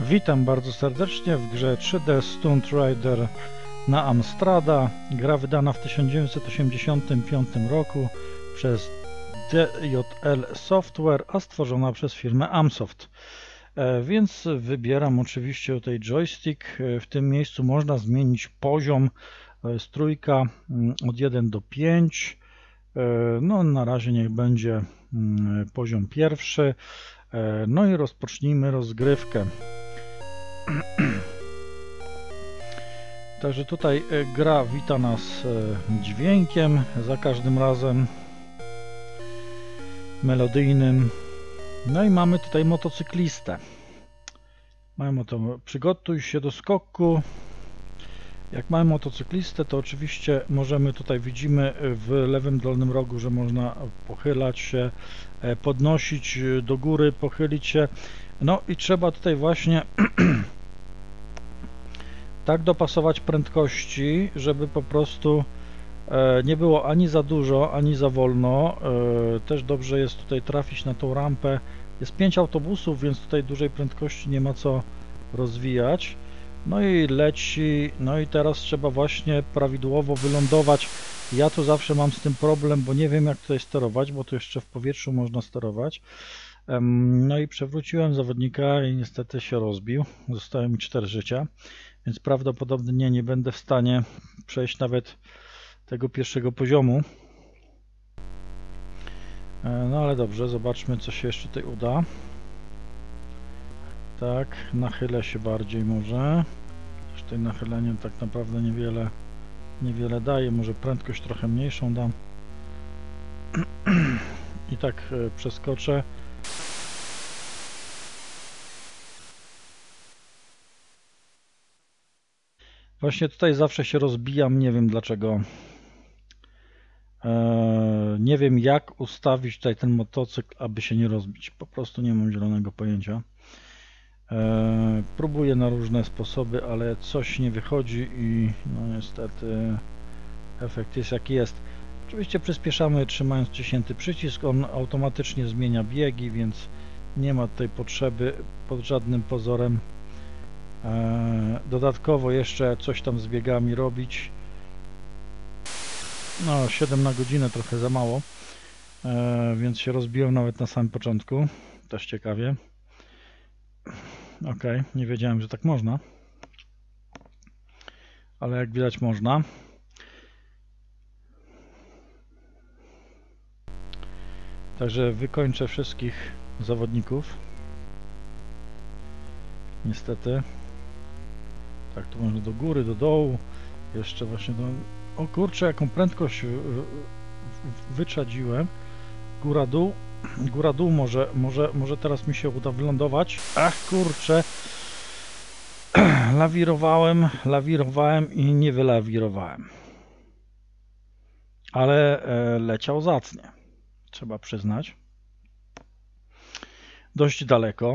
Witam bardzo serdecznie w grze 3D Stunt Rider na Amstrada. Gra wydana w 1985 roku przez DJL Software, a stworzona przez firmę Amsoft. Więc wybieram oczywiście tutaj joystick. W tym miejscu można zmienić poziom. To jest trójka od 1 do 5. No na razie niech będzie poziom pierwszy. No i rozpocznijmy rozgrywkę. Także tutaj gra wita nas dźwiękiem za każdym razem melodyjnym. No i mamy tutaj motocyklistę. Mamy to, przygotuj się do skoku. Jak mamy motocyklistę, to oczywiście możemy, tutaj widzimy w lewym dolnym rogu, że można pochylać się, podnosić do góry, pochylić się. No i trzeba tutaj właśnie tak dopasować prędkości, żeby po prostu nie było ani za dużo, ani za wolno. Też dobrze jest tutaj trafić na tą rampę. Jest 5 autobusów, więc tutaj dużej prędkości nie ma co rozwijać. No i leci, no i teraz trzeba właśnie prawidłowo wylądować. Ja tu zawsze mam z tym problem, bo nie wiem jak tutaj sterować, bo tu jeszcze w powietrzu można sterować. No i przewróciłem zawodnika i niestety się rozbił. Zostały mi 4 życia, więc prawdopodobnie nie będę w stanie przejść nawet tego pierwszego poziomu. No ale dobrze, zobaczmy co się jeszcze tutaj uda. Tak, nachylę się bardziej może. Tutaj nachylenie tak naprawdę niewiele daje, może prędkość trochę mniejszą dam. I tak przeskoczę. Właśnie tutaj zawsze się rozbijam, nie wiem dlaczego. Nie wiem jak ustawić tutaj ten motocykl, aby się nie rozbić. Po prostu nie mam zielonego pojęcia. Próbuję na różne sposoby, ale coś nie wychodzi i no niestety efekt jest jaki jest. Oczywiście przyspieszamy trzymając wciśnięty przycisk, on automatycznie zmienia biegi, więc nie ma tutaj potrzeby pod żadnym pozorem dodatkowo jeszcze coś tam z biegami robić. No 7 na godzinę trochę za mało, więc się rozbiłem nawet na samym początku, też ciekawie. Ok, nie wiedziałem, że tak można, ale jak widać można. Także wykończę wszystkich zawodników. Niestety. Tak, tu można do góry, do dołu. Jeszcze właśnie do... O kurczę, jaką prędkość wyczadziłem. Góra, dół. Góra, dół, może teraz mi się uda wylądować. Ach kurczę. Lawirowałem i nie wylawirowałem. Ale leciał zacnie. Trzeba przyznać. Dość daleko.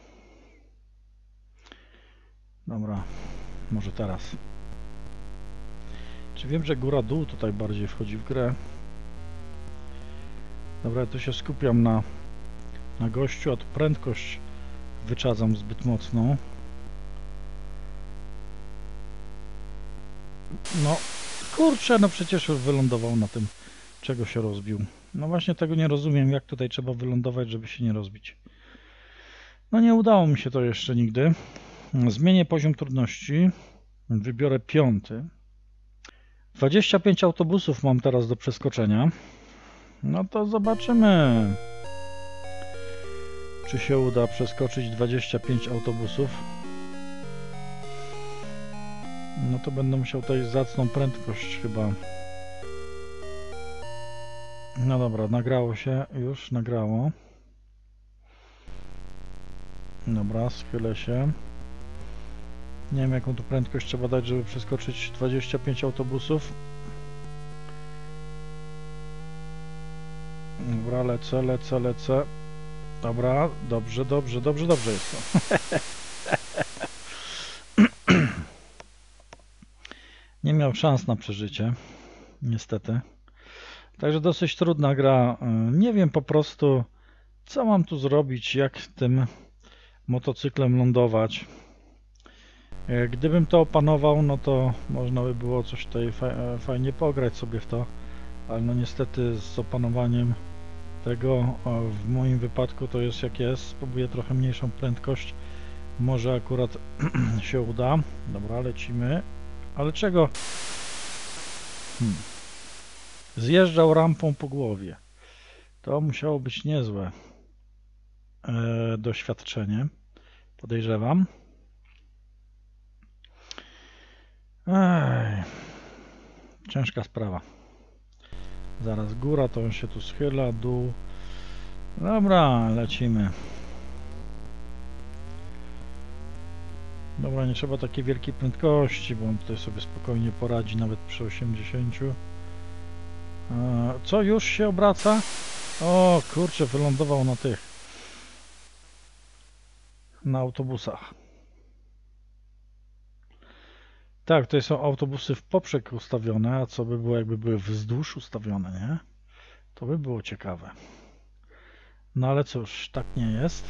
Dobra, może teraz. Czy wiem, że góra-dół tutaj bardziej wchodzi w grę? Dobra, ja tu się skupiam na gościu, a tu prędkość wyczadzam zbyt mocną. No, kurczę, no przecież już wylądował na tym, czego się rozbił. No właśnie tego nie rozumiem, jak tutaj trzeba wylądować, żeby się nie rozbić. No nie udało mi się to jeszcze nigdy. Zmienię poziom trudności. Wybiorę 5. 25 autobusów mam teraz do przeskoczenia. No to zobaczymy, czy się uda przeskoczyć 25 autobusów. No to będę musiał tutaj zacną prędkość chyba. No dobra, nagrało się, już nagrało. Dobra, schylę się. Nie wiem jaką tu prędkość trzeba dać, żeby przeskoczyć 25 autobusów. Dobra, lecę. Dobra, dobrze jest to. Nie miał szans na przeżycie, niestety. Także dosyć trudna gra. Nie wiem po prostu, co mam tu zrobić, jak tym motocyklem lądować. Gdybym to opanował, no to można by było coś tutaj fajnie pograć sobie w to, ale no niestety z opanowaniem tego w moim wypadku to jest jak jest. Spróbuję trochę mniejszą prędkość, może akurat się uda. Dobra, lecimy. Ale czego? Zjeżdżał rampą po głowie. To musiało być niezłe doświadczenie, podejrzewam. Ej, ciężka sprawa. Zaraz góra, to on się tu schyla, dół. Dobra, lecimy. Dobra, nie trzeba takiej wielkiej prędkości, bo on tutaj sobie spokojnie poradzi nawet przy 80. Co, już się obraca? O kurczę, wylądował na tych, na autobusach. Tak, tutaj są autobusy w poprzek ustawione, a co by było, jakby były wzdłuż ustawione, nie? To by było ciekawe. No ale cóż, tak nie jest.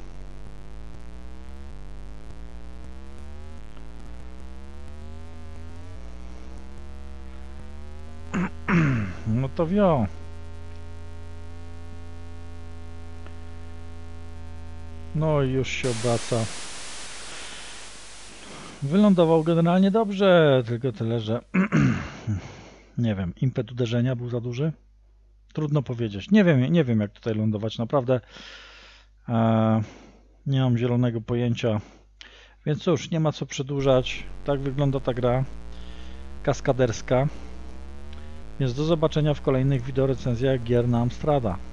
No to wio. No i już się obraca. Wylądował generalnie dobrze, tylko tyle, że nie wiem, impet uderzenia był za duży. Trudno powiedzieć. Nie wiem jak tutaj lądować, naprawdę. Nie mam zielonego pojęcia. Więc cóż, nie ma co przedłużać. Tak wygląda ta gra kaskaderska. Więc do zobaczenia w kolejnych wideorecenzjach gier na Amstrada.